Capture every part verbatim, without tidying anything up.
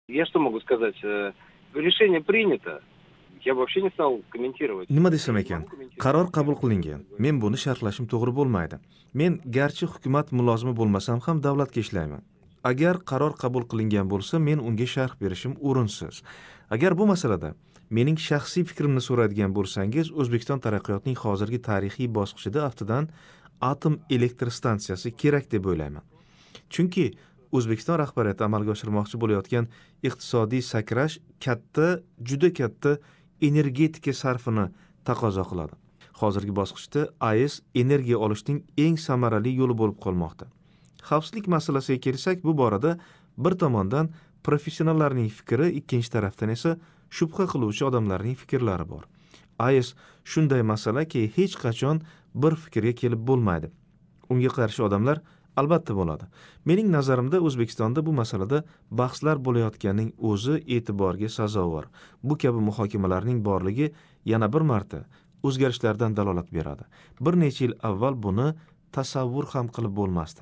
Я что могу сказать? Э, Решение принято. Я вообще не стал комментировать. Nima desam ekan? Qaror qabul qilingan. Men buni sharhlashim to'g'ri bo'lmaydi. Men garchi hukumat mulozimi bo'lmasam ham davlatga ishlayman. Agar qaror qabul qilingan bo'lsa, men unga sharh berishim o'rinsiz. Agar bu masalada mening shaxsiy fikrimni so'raydigan bo'lsangiz, O'zbekiston taraqqiyotining hozirgi tarixiy bosqichida aftidan atom elektr stansiyasi kerak deb o'ylayman. Chunki O'zbekiston rahbariyati amalga oshirmoqchi bo'layotgan iqtisodiy sakrash katta, juda katta energetika sarfini taqozo qiladi. Hozirgi bosqichda A E S energiya olishning eng samarali yo'li bo'lib qolmoqda. Xavfsizlik masalasiga kelsak, bu borada bir tomondan professionallarning fikri, ikkinchi tarafdan esa shubha qiluvchi odamlarning fikrlari bor. A E S shunday masalaki, hech qachon bir fikrga kelib bo'lmaydi. Unga qarshi odamlar albatta bo'ladi. Mening nazarimda O'zbekistonda bu masalada bahslar bo'layotganining o'zi e'tiborga sazovor. Bu kabi muhokamalarning borligi yana bir marta o'zgarishlardan dalolat beradi. Bir necha yil avval buni tasavvur ham qilib bo'lmasdi.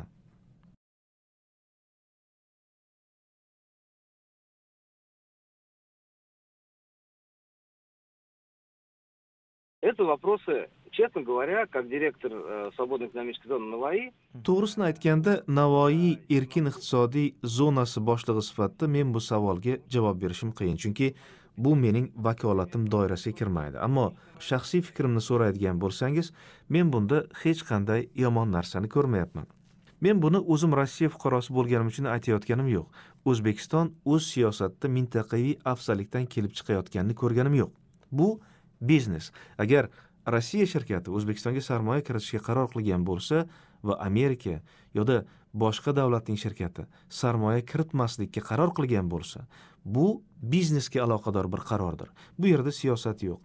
Это вопросы, честно говоря, как директор э, свободной экономической зоны Navoiy, To'g'risini aytganda, Navoiy erkin iqtisodiy zonasi boshlig'i sifatida men bu savolga javob berishim qiyin, chunki bu mening vakolatim doirasiga kirmaydi. Ammo shaxsiy fikrimni so'raydigan bo'lsangiz, men bunda hech qanday yomon narsani ko'rmayapman. Men buni o'zim Rossiya fuqarosi bo'lganim uchun aytayotganim yo'q. O'zbekiston o'z siyosatida mintaqaviy afzallikdan kelib chiqayotganini ko'rganim yo'q. Bu biznes. Agar Rossiya shirkati O'zbekistonga sarmoya kiritishga qaror qilgan bo'lsa va Amerika yoki boshqa davlatning shirkati sarmoya kiritmaslikka qaror qilgan bo'lsa, bu biznesga aloqador bir qarordir. Bu yerda siyosat yo'q.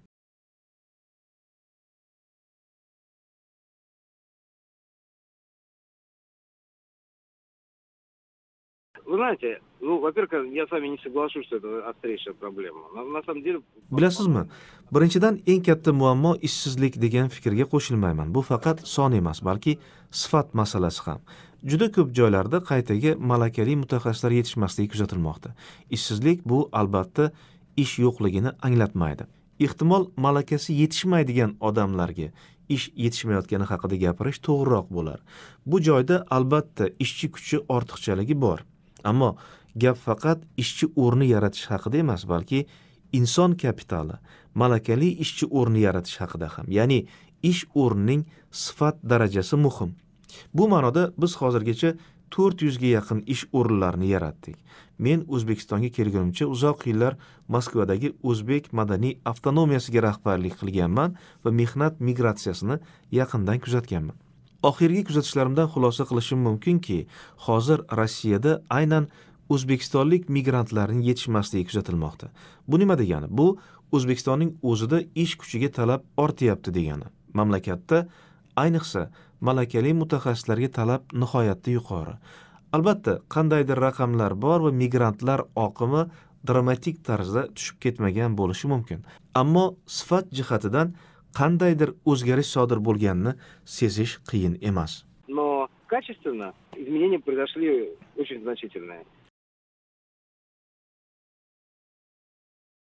вы знаете, ну, во-первых, я с вами не соглашусь, что это острейшая проблема. На, на самом деле... Bilasizmi? Birinchidan eng katta muammo ishsizlik degan fikrga qo'shilmayman. Bu faqat son emas, balki sifat masalasi ham. Juda ko'p joylarda qaytaga malakali mutaxassislar yetishmasligi kuzatilmoqda. Ishsizlik bu albatta ish yo'qligini anglatmaydi. Ehtimol malakasi yetishmaydigan odamlarga ish yetishmayotgani haqida gapirish to'g'riroq bo'lar. Bu joyda albatta ishchi kuchi ortiqchaligi bor. Ammo gap faqat ishchi o'rni yaratish haqida emas, balki inson kapitali, malakali ishchi o'rni yaratish haqida ham. Ya'ni ish o'rnining sifat darajasi muhim. Bu ma'noda biz hozirgacha to'rt yuz ga yaqin ish o'rinlarini yaratdik. Men O'zbekistonga kelgunimcha uzoq yillar Moskvadagi O'zbek madaniy avtonomiyasiga rahbarlik qilganman va mehnat migratsiyasini yaqindan kuzatganman. Oxirgi kuzatishlarimdan xulosa qilishim mumkinki, hozir Rossiyada aynan o'zbekistonlik migrantlarning yetishmasligi kuzatilmoqda. Bu nima degani? Bu O'zbekistonning o'zida ish kuchiga talab ortyapti degani. Mamlakatda ayniqsa malakali mutaxassislarga talab nihoyatda yuqori. Albatta, qandaydir raqamlar bor va migrantlar oqimi dramatik tarzda tushib ketmagan bo'lishi mumkin. Ammo sifat jihatidan qandaydir o'zgarish sodir bo'lganini sezish qiyin emas. Но качественно изменения произошли очень значительные.